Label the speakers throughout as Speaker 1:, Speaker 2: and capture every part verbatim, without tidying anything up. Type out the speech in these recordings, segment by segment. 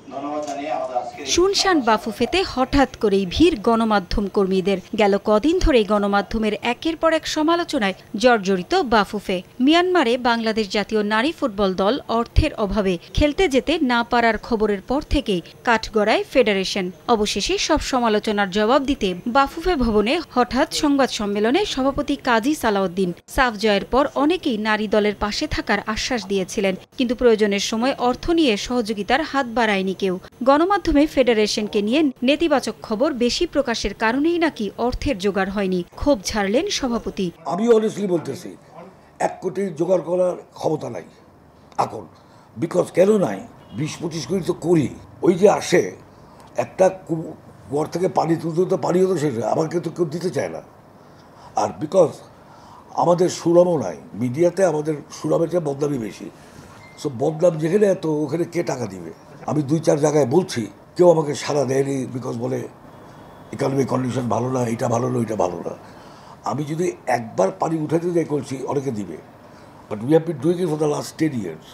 Speaker 1: শুনশান বাফুফেতে হঠাৎ করেই ভিড় গণমাধ্যম কর্মীদের। গেল কদিন ধরেই গণমাধ্যমের একের পর এক সমালোচনায় জর্জরিত বাফুফে। মিয়ানমারে বাংলাদেশ জাতীয় নারী ফুটবল দল অর্থের অভাবে খেলতে যেতে না পারার খবরের পর থেকেই কাঠগড়ায় ফেডারেশন। অবশেষে সব সমালোচনার জবাব দিতে বাফুফে ভবনে হঠাৎ সংবাদ সম্মেলনে সভাপতি কাজী সালাউদ্দিন সাফ জয়ের পর অনেকেই নারী দলের পাশে থাকার আশ্বাস দিয়েছিলেন, কিন্তু প্রয়োজনের সময় অর্থ নিয়ে সহযোগিতার হাত বাড়ায়নি কেউ। গণমাধ্যমে ফেডারেশনকে নিয়ে নেতিবাচক খবর বেশি প্রকাশের কারণেই নাকি অর্থের জোগাড় হয়নি। ক্ষোভ ঝাড়লেন সভাপতি।
Speaker 2: আমি অনেস্টলি বলতেছি, এক কোটি জোগাড় করার ক্ষমতা নাই এখন। বিকজ কেন নাই, বিশ পঁচিশ কোটি তো করি, ওই যে আসে একটা কুয়ার থেকে পানি তুলতে তো পানিও তো শেষ, আমাকে তো কেউ দিতে চায় না। আর বিকজ আমাদের সুনামও নাই, মিডিয়াতে আমাদের সুনামের চেয়ে বদনামই বেশি। সো বদনাম যেখানে এত, ওখানে কে টাকা দিবে? আমি দুই চার জায়গায় বলছি, কেউ আমাকে সাড়া দেয়নি, বিকজ বলে ইকোনমিক কন্ডিশন ভালো না, এটা ভালো না, এটা ভালো না। আমি যদি একবার পানি উঠাতে যাই করছি, অনেকে দিবে, but we have been doing it for the last ten years.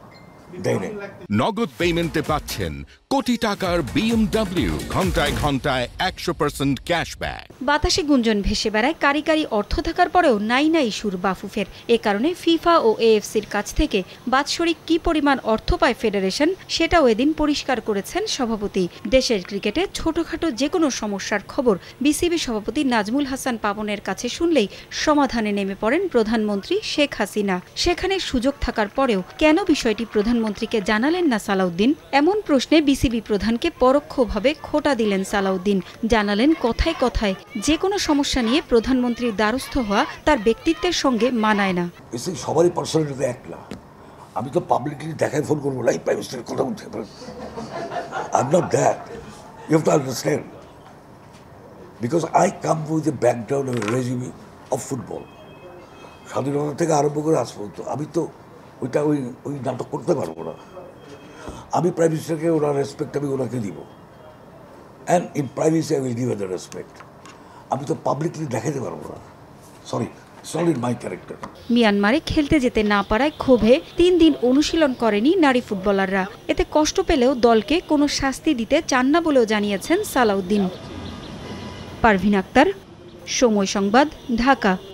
Speaker 3: নগদ পেমেন্টে পাচ্ছেন কোটি টাকার বিএমডব্লিউ, ঘন্টায় ঘন্টায় একশো পার্সেন্ট ক্যাশব্যাক।
Speaker 1: বাতাসে গুঞ্জন ভেসে বেড়ায় কারি কারি অর্থ থাকার পরেও নাই নাই সুর বাফুফের। এ কারণে ফিফা ও এএফসির কাছ থেকে বাৎসরিক কি পরিমাণ অর্থ পায় ফেডারেশন, সেটাও এদিন পরিষ্কার করেছেন সভাপতি। দেশের ক্রিকেটে ছোটখাটো যে কোনো সমস্যার খবর বিসিবি সভাপতি নাজমুল হাসান পাপনের কাছে শুনলেই সমাধানে নেমে পড়েন প্রধানমন্ত্রী শেখ হাসিনা। সেখানে সুযোগ থাকার পরেও কেন বিষয়টি প্রধানমন্ত্রীকে জানালেন না সালাউদ্দিন? এমন প্রশ্নে বিসিবি প্রধানকে পরোক্ষভাবে খোঁটা দিলেন সালাউদ্দিন। জানালেন কথায় কথায় যে কোনো সমস্যা নিয়ে প্রধানমন্ত্রীর দ্বারস্থ হওয়া তার ব্যক্তিত্বের সঙ্গে মানায় না।
Speaker 2: সবারই পার্সোনালিটি এক না, আমি তো পাবলিকলি দেখায় ফোন করবো না, প্রাইম মিনিস্টারের কথা বলতে পারি। I am not that, you have to understand, because I come with the background of regime of football. স্বাধীনতা থেকে আরম্ভ করে আজ পর্যন্ত আমি তো ওইটা ওই ওই নাটক করতে পারবো না। আমি প্রাইম মিনিস্টারকে ওনার রেসপেক্ট আমি ওনাকে দিব, and in privacy I will give the respect. আমি তো পাবলিকলি দেখাতে পারবো না, সরি, সলিড মাই ক্যারেক্টার।
Speaker 1: মিয়ানমারে খেলতে যেতে না পারায় ক্ষোভে তিন দিন অনুশীলন করেনি নারী ফুটবলাররা। এতে কষ্ট পেলেও দলকে কোনো শাস্তি দিতে চান না বলেও জানিয়েছেন সালাউদ্দিন। পারভিন আক্তার, সময় সংবাদ, ঢাকা।